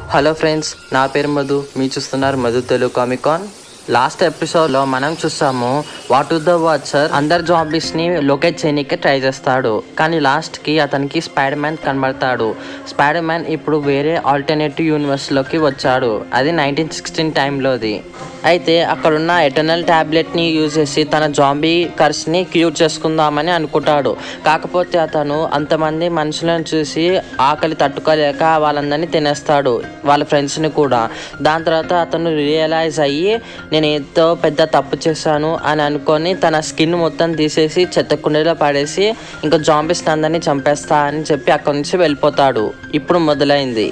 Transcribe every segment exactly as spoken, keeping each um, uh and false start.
Hello friends, నా పేరు మధు. మీరు చూస్తున్నారు మధు తెలుగు కామికాన్. లాస్ట్ ఎపిసోడ్లో మనం చూసాము వాట్ ద వాచర్ అందరు జాంబీస్ని లొకేట్ చేయడానికి ట్రై చేస్తాడు. కానీ లాస్ట్కి అతనికి స్పైడర్ మ్యాన్ కనబడతాడు. స్పైడర్ మ్యాన్ ఇప్పుడు వేరే ఆల్టర్నేటివ్ యూనివర్స్లోకి వచ్చాడు. అది నైన్టీన్ సిక్స్టీన్ టైంలోది. అయితే అక్కడున్న ఎటర్నల్ ట్యాబ్లెట్ని యూజ్ చేసి తన జాంబీ కర్స్ని క్యూర్ చేసుకుందామని అనుకుంటాడు. కాకపోతే అతను అంతమంది మనుషులను చూసి ఆకలి తట్టుకోలేక వాళ్ళందరినీ తినేస్తాడు, వాళ్ళ ఫ్రెండ్స్ని కూడా. దాని తర్వాత అతను రియలైజ్ అయ్యి నేను ఎంతో పెద్ద తప్పు చేశాను అని అనుకొని తన స్కిన్ మొత్తం తీసేసి చెత్త కుండీలో పడేసి ఇంకా జాంబీస్ అందరినీ చంపేస్తా అని చెప్పి అక్కడి నుంచి వెళ్ళిపోతాడు. ఇప్పుడు మొదలైంది.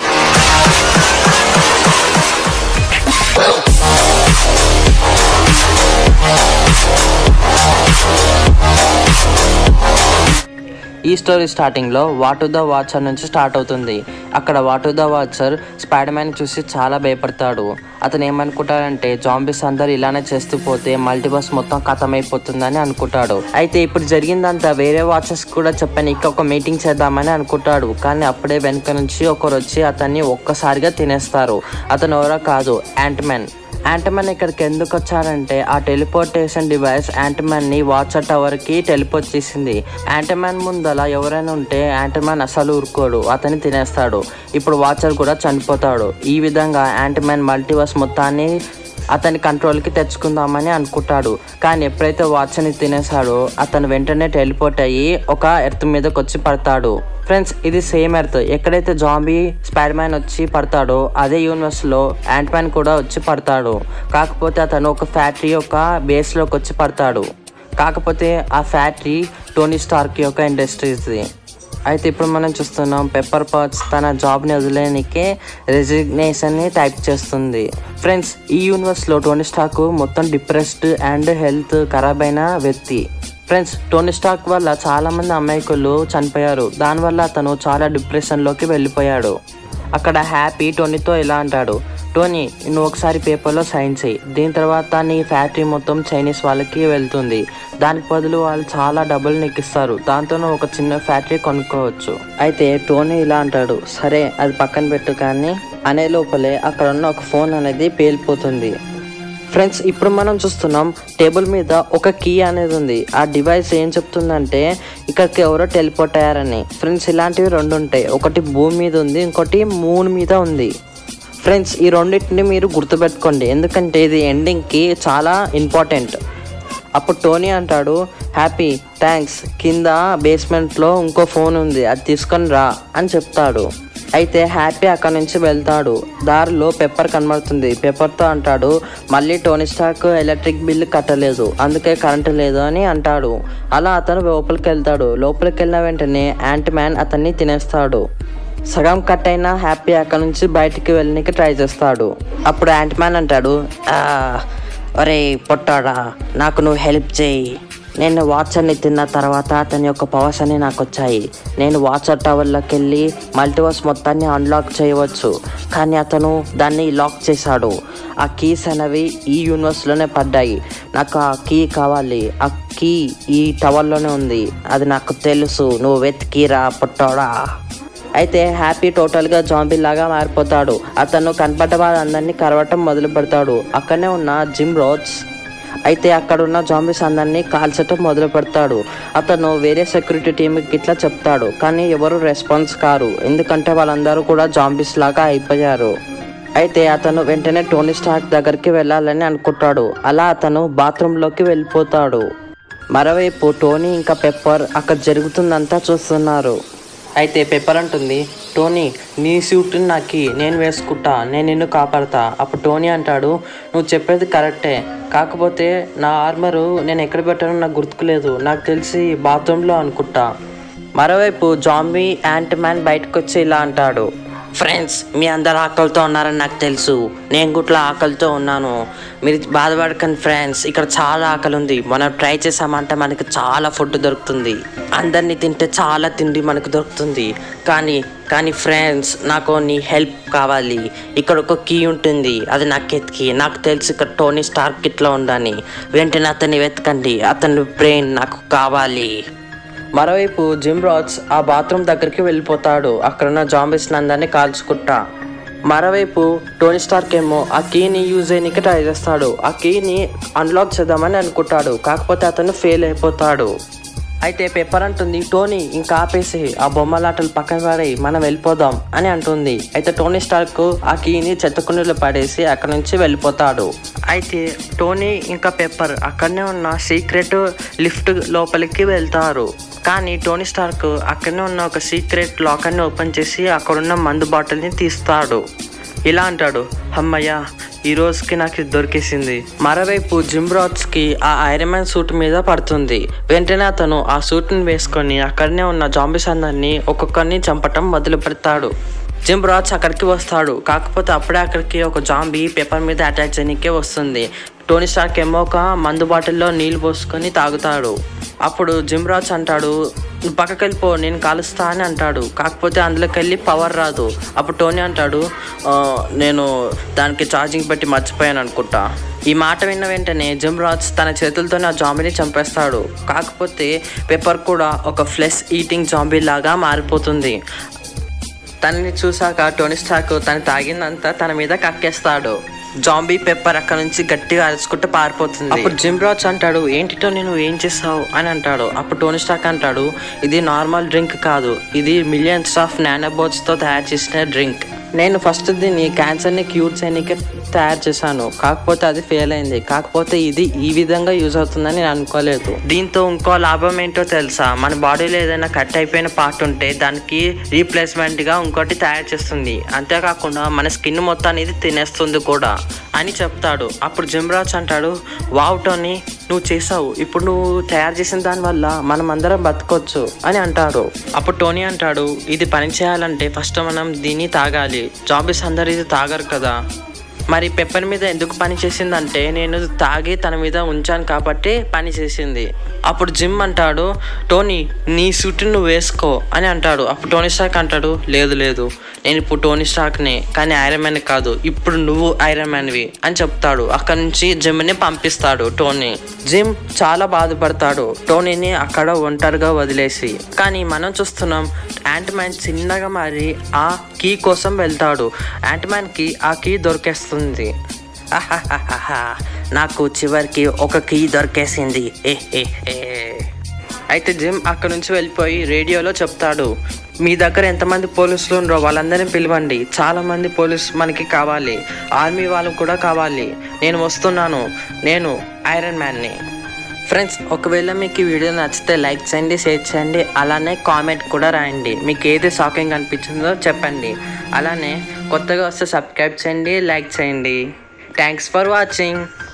ఈ స్టోరీ స్టార్టింగ్లో వాట్ ద వాచర్ నుంచి స్టార్ట్ అవుతుంది. అక్కడ what the Watcher Spider Man చూసి చాలా భయపడతాడు. అతను ఏమనుకుంటాడంటే జాంబీస్ అందరు ఇలానే చేస్తూ పోతే మల్టీవర్స్ మొత్తం ఖతమైపోతుందని అనుకుంటాడు. అయితే ఇప్పుడు జరిగిందంతా వేరే వాచర్స్ కూడా చెప్పాను, ఇక ఒక మీటింగ్ చేద్దామని అనుకుంటాడు. కానీ అప్పుడే వెనుక నుంచి ఒకరు వచ్చి అతన్ని ఒక్కసారిగా తినేస్తారు. అతను ఎవరో కాదు, యాంట్ మ్యాన్. యాంట్ మ్యాన్ ఇక్కడికి ఎందుకు వచ్చారంటే ఆ టెలిపోర్టేషన్ డివైస్ యాంట్ మ్యాన్ ని వాచర్ టవర్ కి టెలిపోర్ట్ చేసింది. యాంట్ మ్యాన్ ముందల ఎవరైనా ఉంటే యాంట్ మ్యాన్ అసలు ఊరుకోడు, అతన్ని తినేస్తాడు. ఇప్పుడు వాచర్ కూడా చనిపోతాడు. ఈ విధంగా యాంట్ మ్యాన్ మల్టీవర్స్ మొత్తాన్ని అతని కంట్రోల్కి తెచ్చుకుందామని అనుకుంటాడు. కానీ ఎప్పుడైతే వాచర్ని తినేసాడో అతను వెంటనే టెలిపోర్ట్ అయ్యి ఒక ఎర్త్ మీదకి వచ్చి పడతాడు. ఫ్రెండ్స్, ఇది సేమ్ ఎర్త్. ఎక్కడైతే జాంబీ స్పైడర్ మ్యాన్ వచ్చి పడతాడో అదే యూనివర్స్లో యాంట్ మ్యాన్ కూడా వచ్చి పడతాడు. కాకపోతే అతను ఒక ఫ్యాక్టరీ యొక్క బేస్లోకి వచ్చి పడతాడు. కాకపోతే ఆ ఫ్యాక్టరీ టోనీ స్టార్క్ యొక్క ఇండస్ట్రీస్ది. అయితే ఇప్పుడు మనం చూస్తున్నాం పెప్పర్ పాట్స్ తన జాబ్ని వదిలేనికే రెసిగ్నేషన్ని టైప్ చేస్తుంది. ఫ్రెండ్స్, ఈ యూనివర్స్లో టోనీ స్టార్క్ మొత్తం డిప్రెస్డ్ అండ్ హెల్త్ ఖరాబ్ అయిన వ్యక్తి. ఫ్రెండ్స్, టోనీ స్టార్క్ వల్ల చాలామంది అమాయకులు చనిపోయారు. దానివల్ల అతను చాలా డిప్రెషన్లోకి వెళ్ళిపోయాడు. అక్కడ హ్యాపీ టోనీతో ఇలా అంటాడు, టోనీ నువ్వు ఒకసారి పేపర్లో సైన్ చేయి, దీని తర్వాత నీ ఫ్యాక్టరీ మొత్తం చైనీస్ వాళ్ళకి వెళ్తుంది. దానికి బదులు వాళ్ళు చాలా డబ్బులు నీకు ఇస్తారు, దాంతో నువ్వు ఒక చిన్న ఫ్యాక్టరీ కొనుక్కోవచ్చు. అయితే టోనీ ఇలా అంటాడు, సరే అది పక్కన పెట్టు. కానీ అనే లోపలే అక్కడ ఉన్న ఒక ఫోన్ అనేది పేలిపోతుంది. ఫ్రెండ్స్, ఇప్పుడు మనం చూస్తున్నాం టేబుల్ మీద ఒక కీ అనేది ఉంది. ఆ డివైస్ ఏం చెప్తుందంటే ఇక్కడికి ఎవరో టెలిపోర్ట్ అయ్యారని. ఫ్రెండ్స్, ఇలాంటివి రెండు ఉంటాయి. ఒకటి భూమి మీద ఉంది, ఇంకోటి మూన్ మీద ఉంది. ఫ్రెండ్స్, ఈ రెండింటిని మీరు గుర్తుపెట్టుకోండి, ఎందుకంటే ఇది ఎండింగ్కి చాలా ఇంపార్టెంట్. అప్పుడు టోనీ అంటాడు, హ్యాపీ థ్యాంక్స్, కింద బేస్మెంట్లో ఇంకో ఫోన్ ఉంది, అది తీసుకొని రా అని చెప్తాడు. అయితే హ్యాపీ అక్కడ నుంచి వెళ్తాడు. దారిలో పెప్పర్ కనబడుతుంది. పెప్పర్తో అంటాడు, మళ్ళీ టోనీ స్టార్క్ ఎలక్ట్రిక్ బిల్లు కట్టలేదు, అందుకే కరెంటు లేదు అని అంటాడు. అలా అతను లోపలికి వెళ్తాడు. లోపలికి వెళ్ళిన వెంటనే యాంట్ మ్యాన్ అతన్ని తినేస్తాడు. సగం కట్ అయినా హ్యాపీ అక్కడ నుంచి బయటికి వెళ్ళడానికి ట్రై చేస్తాడు. అప్పుడు యాంట్ మ్యాన్ అంటాడు, ఒరే పొట్టాడా, నాకు నువ్వు హెల్ప్ చేయి. నేను వాచర్ని తిన్న తర్వాత అతని యొక్క పవర్స్ అన్ని నాకు వచ్చాయి. నేను వాచర్ టవర్లోకి వెళ్ళి మల్టీవర్స్ మొత్తాన్ని అన్లాక్ చేయవచ్చు. కానీ అతను దాన్ని లాక్ చేశాడు. ఆ కీస్ అనేవి ఈ యూనివర్స్లోనే పడ్డాయి. నాకు ఆ కీ కావాలి. ఆ కీ ఈ టవర్లోనే ఉంది, అది నాకు తెలుసు, నువ్వు వెతికిరా పొట్టాడా. అయితే హ్యాపీ టోటల్గా జాంబీ లాగా మారిపోతాడు. అతను కనపడ్డ వాళ్ళందరినీ కరవటం మొదలు పెడతాడు. అక్కడనే ఉన్న జిమ్ రోడ్స్ అయితే అక్కడ ఉన్న జాంబీస్ అందరినీ కాల్చటం మొదలు పెడతాడు. అతను వేరే సెక్యూరిటీ టీంకి ఇట్లా చెప్తాడు, కానీ ఎవరు రెస్పాన్స్ కారు, ఎందుకంటే వాళ్ళందరూ కూడా జాంబీస్ లాగా అయిపోయారు. అయితే అతను వెంటనే టోనీ స్టార్క్ దగ్గరికి వెళ్ళాలని అనుకుంటాడు. అలా అతను బాత్రూంలోకి వెళ్ళిపోతాడు. మరోవైపు టోనీ ఇంకా పెప్పర్ అక్కడ జరుగుతుందంతా చూస్తున్నారు. అయితే పెప్పర్ అంటుంది, టోనీ నీ సూట్ని నాకు నేను వేసుకుంటా, నేను నిన్ను కాపాడతా. అప్పుడు టోనీ అంటాడు, నువ్వు చెప్పేది కరెక్టే, కాకపోతే నా ఆర్మరు నేను ఎక్కడ పెట్టానో నాకు గుర్తుకులేదు, నాకు తెలిసి బాత్రూంలో అనుకుంటా. మరోవైపు జాంబీ యాంట్ మ్యాన్ బయటకు వచ్చి ఇలా అంటాడు, ఫ్రెండ్స్ మీ అందరు ఆకలితో ఉన్నారని నాకు తెలుసు, నేను కూడా ఆకలితో ఉన్నాను, మీరు బాధపడకండి ఫ్రెండ్స్, ఇక్కడ చాలా ఆకలి ఉంది, మనం ట్రై చేసామంటే మనకి చాలా ఫుడ్ దొరుకుతుంది, అందరినీ తింటే చాలా తిండి మనకు దొరుకుతుంది. కానీ కానీ ఫ్రెండ్స్ నాకు నీ హెల్ప్ కావాలి, ఇక్కడ ఒక కీ ఉంటుంది, అది నాకు ఎత్తికి, నాకు తెలుసు ఇక్కడ టోనీ స్టార్క్ ఇట్లా ఉందని, వెంటనే అతన్ని వెతకండి, అతని బ్రెయిన్ నాకు కావాలి. మరోవైపు జిమ్ రాడ్స్ ఆ బాత్రూమ్ దగ్గరికి వెళ్ళిపోతాడు. అక్కడున్న జాంబీస్ అందరినీ కాల్చుకుంటా. మరోవైపు టోనీ స్టార్క్ ఏమో ఆ కీని యూజ్ చేయడానికి ట్రై చేస్తాడు. ఆ కీని అన్లాక్ చేద్దామని అనుకుంటాడు, కాకపోతే అతను ఫెయిల్ అయిపోతాడు. అయితే పెప్పర్ అంటుంది, టోనీ ఇంకా ఆపేసి ఆ బొమ్మలాటలు పక్కన పడి మనం వెళ్ళిపోదాం అని అంటుంది. అయితే టోనీ స్టార్క్ ఆ కీని చెత్తకుండీలో పడేసి అక్కడ నుంచి వెళ్ళిపోతాడు. అయితే టోనీ ఇంకా పెప్పర్ అక్కడనే ఉన్న సీక్రెట్ లిఫ్ట్ లోపలికి వెళ్తారు. కానీ టోనీ స్టార్క్ అక్కడనే ఉన్న ఒక సీక్రెట్ లాకర్ని ఓపెన్ చేసి అక్కడున్న మందు బాటిల్ని తీస్తాడు. ఇలా అంటాడు, అమ్మయ్య ఈ రోజుకి నాకు ఇది దొరికేసింది. మరోవైపు జిమ్ రాడ్స్కి ఆ ఐరన్ మ్యాన్ సూట్ మీద పడుతుంది. వెంటనే అతను ఆ సూట్ని వేసుకొని అక్కడనే ఉన్న జాంబీస్ అందరినీ ఒక్కొక్కరిని చంపటం మొదలు పెడతాడు. జిమ్ రాడ్స్ అక్కడికి వస్తాడు, కాకపోతే అప్పుడే అక్కడికి ఒక జాంబీ పెప్పర్ మీద అటాక్ చేయడానికే వస్తుంది. టోనీ స్టార్క్ ఏమో ఒక మందు బాటిల్లో నీళ్ళు పోసుకొని తాగుతాడు. అప్పుడు జిమ్ రాడ్స్ అంటాడు, నువ్వు పక్కకి వెళ్ళిపో నేను కాలుస్తా అని అంటాడు. కాకపోతే అందులోకి వెళ్ళి పవర్ రాదు. అప్పుడు టోనీ అంటాడు, నేను దానికి ఛార్జింగ్ పెట్టి మర్చిపోయాను అనుకుంటా. ఈ మాట విన్న వెంటనే జిమ్ రాడ్స్ తన చేతులతోనే ఆ జాంబీని చంపేస్తాడు. కాకపోతే పెప్పర్ కూడా ఒక ఫ్లెష్ ఈటింగ్ జాంబీ లాగా మారిపోతుంది. తనని చూసాక టోనీ స్టార్క్ తను తాగిందంతా తన మీద కక్కేస్తాడు. జాంబీ పెప్పర్ అక్కడ నుంచి గట్టిగా అరుచుకుంటూ పారిపోతుంది. అప్పుడు జిమ్ రాడ్స్ అంటాడు, ఏంటితో నేను ఏం చేస్తావు అని అంటాడు. అప్పుడు టోనీ స్టార్క్ అంటాడు, ఇది నార్మల్ డ్రింక్ కాదు, ఇది మిలియన్స్ ఆఫ్ నానోబోట్స్ తో తయారు చేసిన డ్రింక్. నేను ఫస్ట్ దీన్ని క్యాన్సర్ని క్యూర్ చేయడానికి తయారు చేశాను, కాకపోతే అది ఫెయిల్ అయింది. కాకపోతే ఇది ఈ విధంగా యూజ్ అవుతుందని నేను అనుకోలేదు. దీంతో ఇంకో లాభం ఏంటో తెలుసా, మన బాడీలో ఏదైనా కట్ అయిపోయిన పార్ట్ ఉంటే దానికి రీప్లేస్మెంట్గా ఇంకోటి తయారు చేస్తుంది. అంతేకాకుండా మన స్కిన్ మొత్తాన్ని ఇది తినేస్తుంది కూడా అని చెప్తాడు. అప్పుడు జిమ్ రాడ్స్ అంటాడు, వావ్ టోనీ నువ్వు చేసావు, ఇప్పుడు నువ్వు తయారు చేసిన దానివల్ల మనం అందరం బతకొచ్చు అని అంటాడు. అప్పుడు టోనీ అంటాడు, ఇది పని చేయాలంటే ఫస్ట్ మనం దీన్ని తాగాలి, జాంబీస్ అందరు ఇది తాగరు కదా. మరి పెప్పర్ మీద ఎందుకు పని చేసిందంటే నేను తాగి తన మీద ఉంచాను కాబట్టి పని చేసింది. అప్పుడు జిమ్ అంటాడు, టోనీ నీ సూట్ని నువ్వు వేసుకో అని అంటాడు. అప్పుడు టోనీ స్టార్క్ అంటాడు, లేదు లేదు నేను ఇప్పుడు టోనీ స్టార్క్ని కానీ ఐరన్ మ్యాన్ కాదు, ఇప్పుడు నువ్వు ఐరన్ మ్యాన్వి అని చెప్తాడు. అక్కడ నుంచి జిమ్ని పంపిస్తాడు టోనీ. జిమ్ చాలా బాధపడతాడు టోనీని అక్కడ ఒంటరిగా వదిలేసి. కానీ మనం చూస్తున్నాం యాంట్ మ్యాన్ చిన్నగా మారి ఆ కీ కోసం వెళ్తాడు. యాంట్ మ్యాన్కి ఆ కీ దొరికేస్తుంది. నాకు చివరికి ఒక కీ దొరికేసింది ఏ ఏ ఏ అయితే జిమ్ అక్కడ నుంచి వెళ్ళిపోయి రేడియోలో చెప్తాడు, మీ దగ్గర ఎంతమంది పోలీసులు ఉన్నారో వాళ్ళందరినీ పిలవండి, చాలామంది పోలీసు మనకి కావాలి, ఆర్మీ వాళ్ళు కూడా కావాలి, నేను వస్తున్నాను, నేను ఐరన్ మ్యాన్ని. ఫ్రెండ్స్ ఒకవేళ మీకు ఈ వీడియో నచ్చితే లైక్ చేయండి, షేర్ చేయండి, అలానే కామెంట్ కూడా రాయండి. మీకు ఏది షాకింగ్ అనిపించిందో చెప్పండి. అలానే కొత్తగా వస్తే సబ్స్క్రైబ్ చేయండి, లైక్ చేయండి. Thanks for watching.